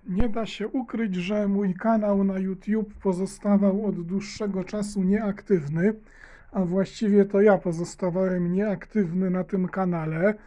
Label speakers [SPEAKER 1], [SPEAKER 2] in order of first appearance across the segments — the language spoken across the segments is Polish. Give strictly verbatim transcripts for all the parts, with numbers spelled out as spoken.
[SPEAKER 1] Nie da się ukryć, że mój kanał na YouTube pozostawał od dłuższego czasu nieaktywny, a właściwie to ja pozostawałem nieaktywny na tym kanale. E,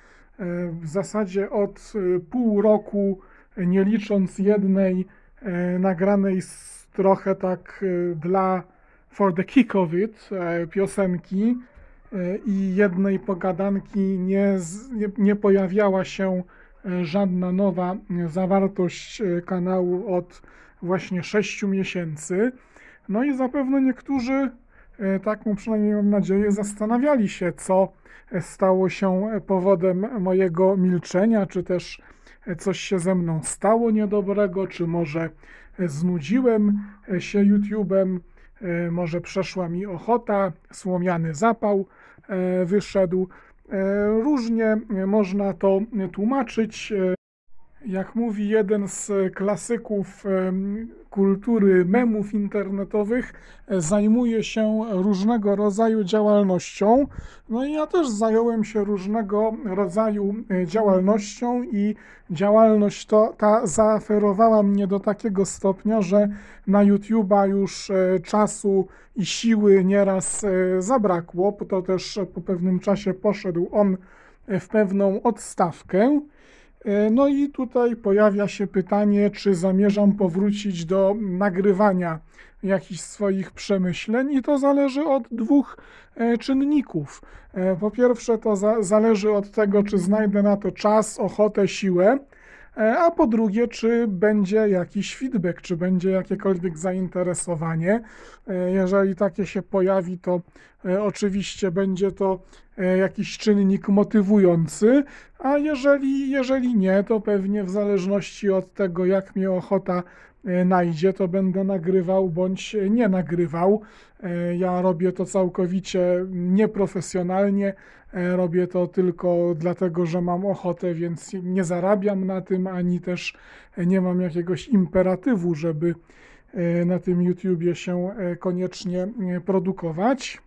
[SPEAKER 1] W zasadzie od e, pół roku, e, nie licząc jednej e, nagranej z trochę tak e, dla for the kick of it e, piosenki e, i jednej pogadanki nie, z- nie, nie pojawiała się e, żadna nowa e, zawartość e, kanału od właśnie sześciu miesięcy. No i zapewne niektórzy, e, taką przynajmniej mam nadzieję, zastanawiali się, co e, stało się e, powodem mojego milczenia, czy też e, coś się ze mną stało niedobrego, czy może e, znudziłem e, się YouTube'em, e, może przeszła mi ochota, słomiany zapał e, wyszedł. E, Różnie e, można to tłumaczyć. E, Jak mówi jeden z klasyków em, kultury memów internetowych, e, zajmuje się różnego rodzaju działalnością. No i ja też zająłem się różnego rodzaju e, działalnością i działalność to, ta zaaferowała mnie do takiego stopnia, że na YouTube'a już e, czasu i siły nieraz e, zabrakło. To też po pewnym czasie poszedł on e, w pewną odstawkę. E, No i tutaj pojawia się pytanie, czy zamierzam powrócić do nagrywania jakichś swoich przemyśleń, i to zależy od dwóch e, czynników. E, Po pierwsze, to za, zależy od tego, czy znajdę na to czas, ochotę, siłę, e, a po drugie, czy będzie jakiś feedback, czy będzie jakiekolwiek zainteresowanie. E, Jeżeli takie się pojawi, to e, oczywiście będzie to e, jakiś czynnik motywujący, a jeżeli, jeżeli nie, to pewnie w zależności od tego, jak mnie ochota e, najdzie, to będę nagrywał bądź nie nagrywał. E, Ja robię to całkowicie nieprofesjonalnie, e, robię to tylko dlatego, że mam ochotę, więc nie zarabiam na tym, ani też nie mam jakiegoś imperatywu, żeby e, na tym YouTubie się e, koniecznie e, produkować.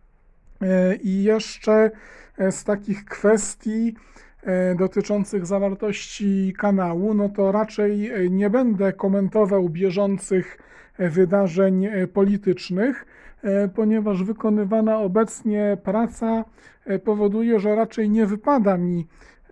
[SPEAKER 1] E, I jeszcze e, z takich kwestii e, dotyczących zawartości kanału, no to raczej e, nie będę komentował bieżących e, wydarzeń e, politycznych, e, ponieważ wykonywana obecnie praca e, powoduje, że raczej nie wypada mi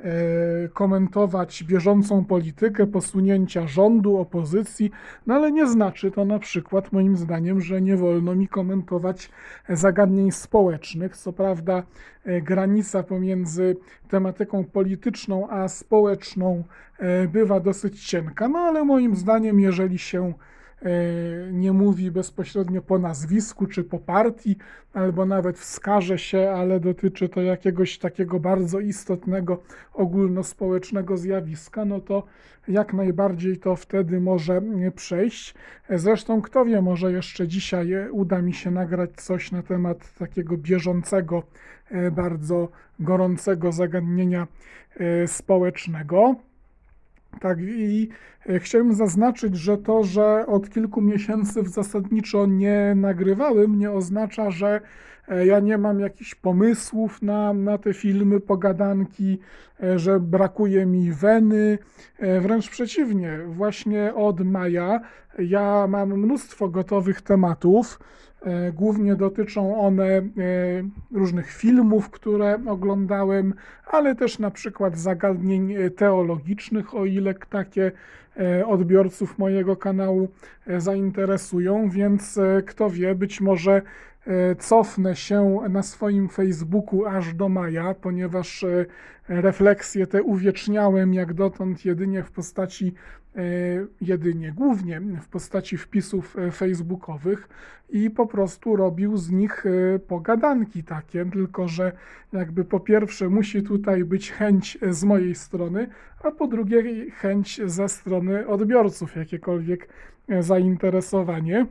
[SPEAKER 1] e, komentować bieżącą politykę, posunięcia rządu, opozycji, no ale nie znaczy to na przykład moim zdaniem, że nie wolno mi komentować zagadnień społecznych. Co prawda e, granica pomiędzy tematyką polityczną a społeczną e, bywa dosyć cienka, no ale moim zdaniem, jeżeli się e, nie mówi bezpośrednio po nazwisku czy po partii, albo nawet wskaże się, ale dotyczy to jakiegoś takiego bardzo istotnego ogólnospołecznego zjawiska, no to jak najbardziej to wtedy może przejść. Zresztą kto wie, może jeszcze dzisiaj uda mi się nagrać coś na temat takiego bieżącego, e, bardzo gorącego zagadnienia e, społecznego. Tak, i e, chciałem zaznaczyć, że to, że od kilku miesięcy w zasadniczo nie nagrywałem, nie oznacza, że e, ja nie mam jakichś pomysłów na, na te filmy, pogadanki, e, że brakuje mi weny. E, Wręcz przeciwnie, właśnie od maja ja mam mnóstwo gotowych tematów. E, Głównie dotyczą one e, różnych filmów, które oglądałem, ale też na przykład zagadnień e, teologicznych, o ile takie e, odbiorców mojego kanału e, zainteresują, więc e, kto wie, być może e, cofnę się na swoim Facebooku aż do maja, ponieważ e, refleksje te uwieczniałem jak dotąd jedynie w postaci, e, jedynie głównie w postaci wpisów e, facebookowych i po prostu robił z nich e, pogadanki takie, tylko że jakby po pierwsze musi tutaj być chęć z mojej strony, a po drugie chęć ze strony odbiorców, jakiekolwiek e, zainteresowanie.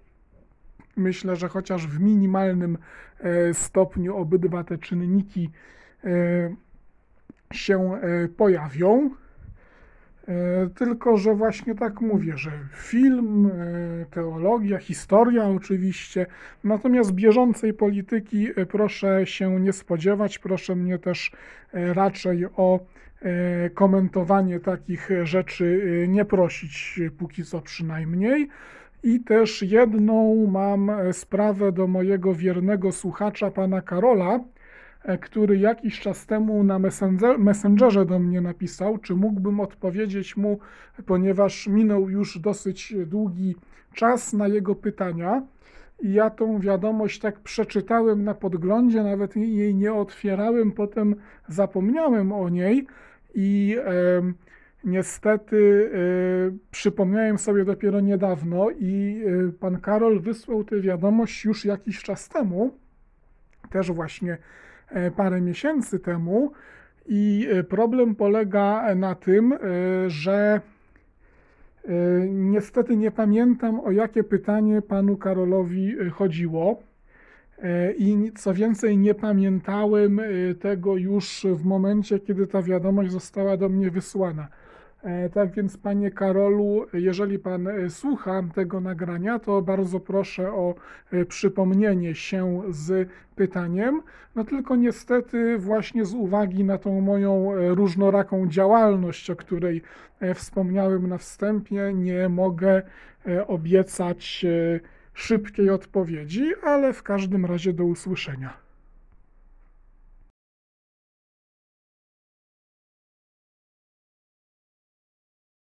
[SPEAKER 1] Myślę, że chociaż w minimalnym e, stopniu obydwa te czynniki e, się e, pojawią. Tylko że właśnie tak mówię, że film, teologia, historia oczywiście, natomiast bieżącej polityki proszę się nie spodziewać, proszę mnie też raczej o komentowanie takich rzeczy nie prosić, póki co przynajmniej. I też jedną mam sprawę do mojego wiernego słuchacza, pana Karola, który jakiś czas temu na Messengerze do mnie napisał, czy mógłbym odpowiedzieć mu, ponieważ minął już dosyć długi czas na jego pytania. I ja tą wiadomość tak przeczytałem na podglądzie, nawet jej nie otwierałem, potem zapomniałem o niej i e, niestety e, przypomniałem sobie dopiero niedawno i e, pan Karol wysłał tę wiadomość już jakiś czas temu, też właśnie parę miesięcy temu i problem polega na tym, że niestety nie pamiętam, o jakie pytanie panu Karolowi chodziło i co więcej nie pamiętałem tego już w momencie, kiedy ta wiadomość została do mnie wysłana. Tak więc, panie Karolu, jeżeli pan słucha tego nagrania, to bardzo proszę o przypomnienie się z pytaniem. No tylko niestety właśnie z uwagi na tą moją różnoraką działalność, o której wspomniałem na wstępie, nie mogę obiecać szybkiej odpowiedzi, ale w każdym razie do usłyszenia.